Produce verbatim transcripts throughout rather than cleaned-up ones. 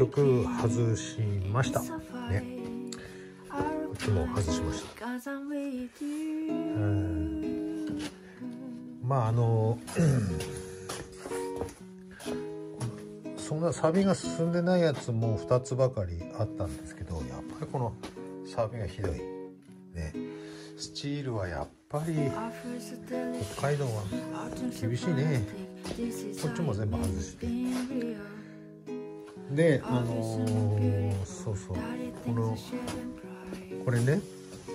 局外しましたね。こっちも外しました。うんまああのそんなサビが進んでないやつもふたつばかりあったんですけど、やっぱりこのサビがひどいね。スチールはやっぱり北海道は厳しいね。こっちも全部外してで、あのー、そうそうこのこれね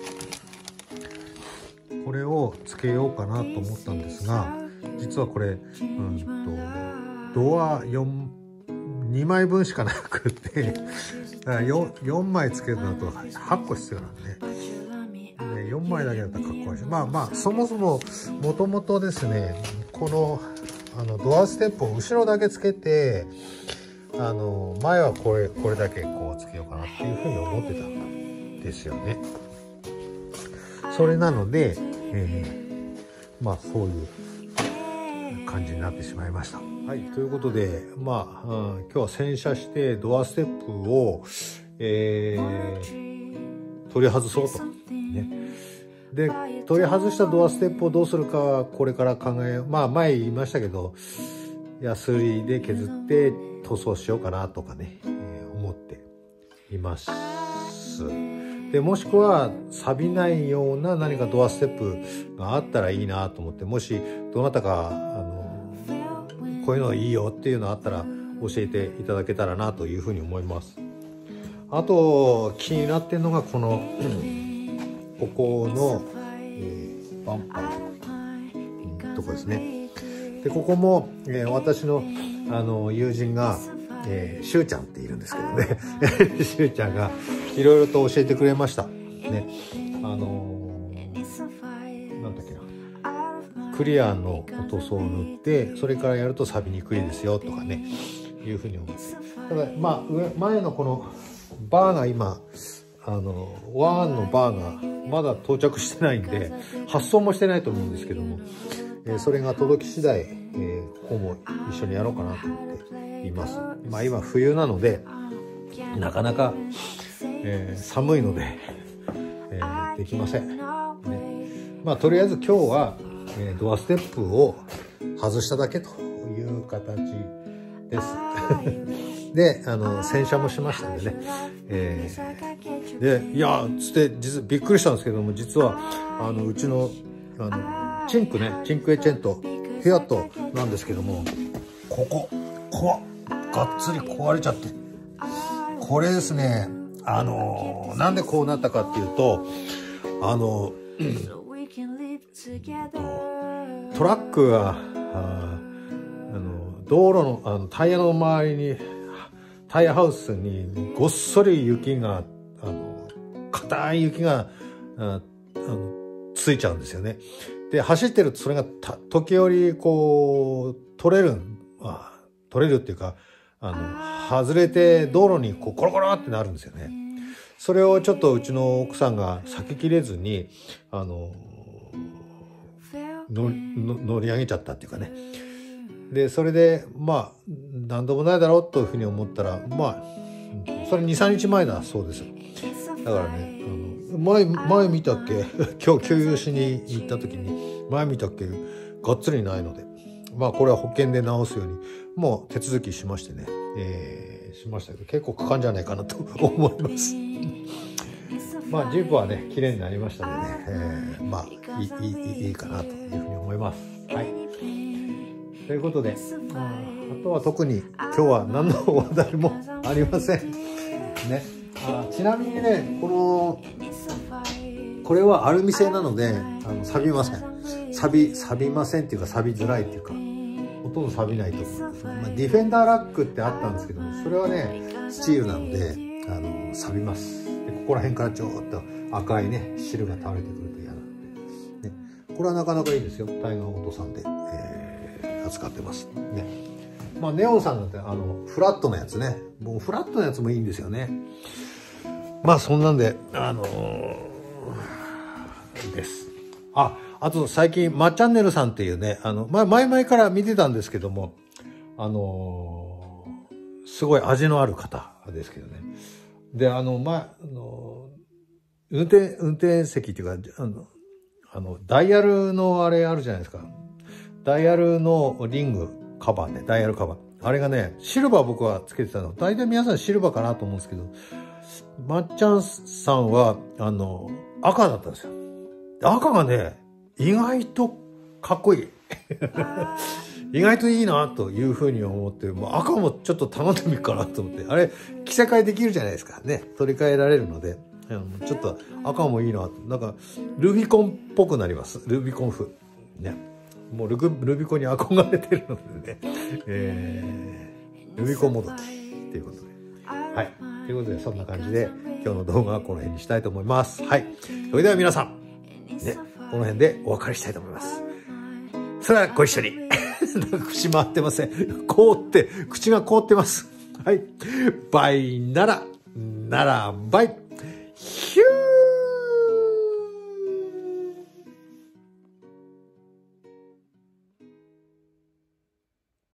これをつけようかなと思ったんですが、実はこれ、うんとドアよん、にまいぶんしかなくてよん、よんまいつけるのとはっこ必要なんで、ね、よんまいだけだったらかっこいいし、まあまあそもそももともとですね、このあのドアステップを後ろだけつけて、あの前はこれこれだけこうつけようかなっていうふうに思ってたんですよね。それなので、えー、まあそういう感じになってしまいました。はい、ということで、まあ、うん、今日は洗車してドアステップを、えー、取り外そうと。ね、で取り外したドアステップをどうするかはこれから考え、まあ前言いましたけど、ヤスリで削って塗装しようかなとかね、えー、思っています。でもしくは錆びないような何かドアステップがあったらいいなと思って、もしどなたかあのこういうのいいよっていうのあったら教えていただけたらなというふうに思います。あと気になってるのがこのここの、えー、バンパーのとこですね。でここも、えー、私のあの友人が、えー、しゅうちゃんっているんですけどねしゅうちゃんがいろいろと教えてくれましたね。あのー、なんだっけな、クリアの塗装を塗ってそれからやると錆びにくいですよとかねいうふうに思って、ただまあ上前のこのバーが今あのワンのバーがまだ到着してないんで発送もしてないと思うんですけども、えー、それが届き次第、えー、ここも一緒にやろうかなと思っています。まあ今冬なのでなかなか、えー、寒いので、えー、できません、ね、まあとりあえず今日は、えー、ドアステップを外しただけという形ですで、あの洗車もしましたんでね、えー、でいやつって実びっくりしたんですけども、実はあのうちのあのチンクねチンクエチェントフィアットなんですけども、こここがっつり壊れちゃって、これですね、あのなんでこうなったかっていうと、あの、うん、トラックがああの道路の、あのタイヤの周りにタイヤハウスにごっそり雪があの硬い雪がああのついちゃうんですよね。で走ってるとそれが時折こう取れる、あ、取れるっていうかあの外れて道路にこうコロコロってなるんですよね。それをちょっとうちの奥さんが避けきれずにあののの乗り上げちゃったっていうかね。でそれでまあ何度もないだろうというふうに思ったら、まあそれ にさんにちまえだそうです。だからね、あの前前見たっけ今日給油しに行った時に前見たっけがっつりないので、まあこれは保険で直すようにもう手続きしましてね、えー、しましたけど結構かかんじゃないかなと思いますまあジープはね綺麗になりましたのでね、えー、まあいいいいいいかなというふうに思います。はい、ということで、あ, あとは特に今日は何の話題もありませんね。あちなみにね、このこれはアルミ製なのであの錆びません。錆び錆びませんっていうか錆びづらいっていうかほとんど錆びないと思います。まあ、ディフェンダーラックってあったんですけども、それはねスチールなのであの錆びます。でここら辺からちょっと赤いね汁が垂れてくると嫌なので、ね、これはなかなかいいですよ。タイガーオートさんで、えー、扱ってますね。まあネオンさんなんてあのフラットのやつね、もうフラットのやつもいいんですよね。まあそんなんであのー、です。あ、あと最近まっチャンネルさんっていうね、あの、まあ、前々から見てたんですけども、あのー、 すごい味のある方ですけどね。で、あの、ま、あの、運転、運転席っていうか、あの、あの、ダイヤルのあれあるじゃないですか。ダイヤルのリングカバーね、ダイヤルカバー。あれがね、シルバー僕はつけてたの。大体皆さんシルバーかなと思うんですけど、まっちゃんさんは、あの、赤だったんですよ。赤がね、意外とかっこいい。意外といいなというふうに思って、もう赤もちょっと頼んでみるかなと思って。あれ、着せ替えできるじゃないですか。ね。取り替えられるので。ちょっと赤もいいなと。なんか、ルビコンっぽくなります。ルビコン風。ね。もうルグルビコンに憧れてるのでね。えー、ルビコンもどきということで。はい。ということで、そんな感じで、今日の動画はこの辺にしたいと思います。はい。それでは皆さん、ね、この辺でお別れしたいと思います。それではご一緒に。口回ってません。凍って、口が凍ってます。はい。バイなら、ならバイ。ヒュー